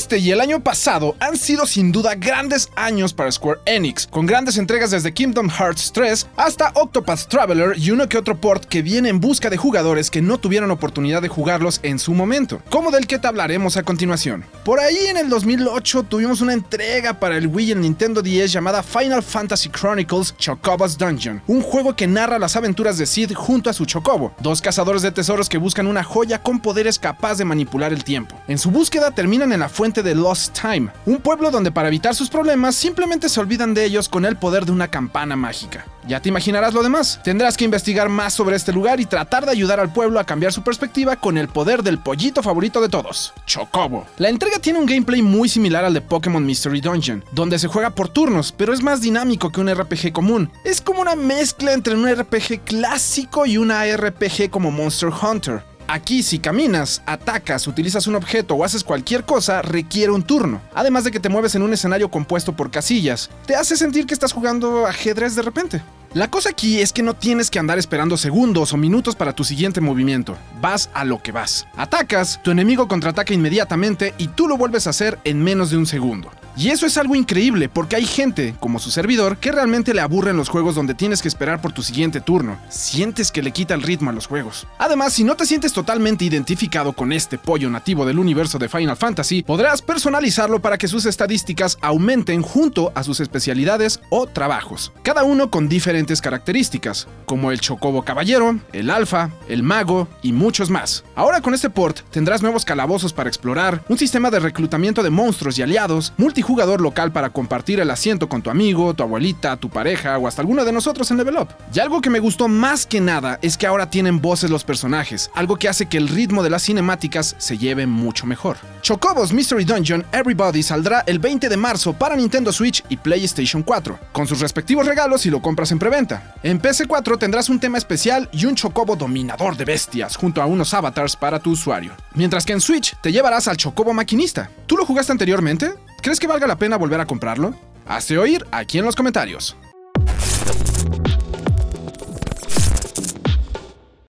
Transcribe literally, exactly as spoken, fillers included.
Este y el año pasado han sido sin duda grandes años para Square Enix, con grandes entregas desde Kingdom Hearts tres hasta Octopath Traveler y uno que otro port que viene en busca de jugadores que no tuvieron oportunidad de jugarlos en su momento, como del que te hablaremos a continuación. Por ahí en el dos mil ocho tuvimos una entrega para el Wii y el Nintendo diez llamada Final Fantasy Chronicles Chocobo's Dungeon, un juego que narra las aventuras de Sid junto a su Chocobo, dos cazadores de tesoros que buscan una joya con poderes capaz de manipular el tiempo. En su búsqueda terminan en la fuente de Lost Time, un pueblo donde para evitar sus problemas simplemente se olvidan de ellos con el poder de una campana mágica. Ya te imaginarás lo demás. Tendrás que investigar más sobre este lugar y tratar de ayudar al pueblo a cambiar su perspectiva con el poder del pollito favorito de todos, Chocobo. La entrega tiene un gameplay muy similar al de Pokémon Mystery Dungeon, donde se juega por turnos, pero es más dinámico que un R P G común. Es como una mezcla entre un R P G clásico y una R P G como Monster Hunter. Aquí, si caminas, atacas, utilizas un objeto o haces cualquier cosa, requiere un turno. Además de que te mueves en un escenario compuesto por casillas, te hace sentir que estás jugando ajedrez de repente. La cosa aquí es que no tienes que andar esperando segundos o minutos para tu siguiente movimiento. Vas a lo que vas. Atacas, tu enemigo contraataca inmediatamente y tú lo vuelves a hacer en menos de un segundo. Y eso es algo increíble porque hay gente, como su servidor, que realmente le aburren los juegos donde tienes que esperar por tu siguiente turno. Sientes que le quita el ritmo a los juegos. Además, si no te sientes totalmente identificado con este pollo nativo del universo de Final Fantasy, podrás personalizarlo para que sus estadísticas aumenten junto a sus especialidades o trabajos, cada uno con diferentes características, como el Chocobo Caballero, el Alfa, el Mago y muchos más. Ahora con este port tendrás nuevos calabozos para explorar, un sistema de reclutamiento de monstruos y aliados, multijugador jugador local para compartir el asiento con tu amigo, tu abuelita, tu pareja o hasta alguno de nosotros en Level Up. Y algo que me gustó más que nada es que ahora tienen voces los personajes, algo que hace que el ritmo de las cinemáticas se lleve mucho mejor. Chocobo's Mystery Dungeon Everybody saldrá el veinte de marzo para Nintendo Switch y PlayStation cuatro, con sus respectivos regalos si lo compras en preventa. En P S cuatro tendrás un tema especial y un Chocobo dominador de bestias junto a unos avatars para tu usuario. Mientras que en Switch te llevarás al Chocobo Maquinista. ¿Tú lo jugaste anteriormente? ¿Crees que valga la pena volver a comprarlo? Hazte oír aquí en los comentarios.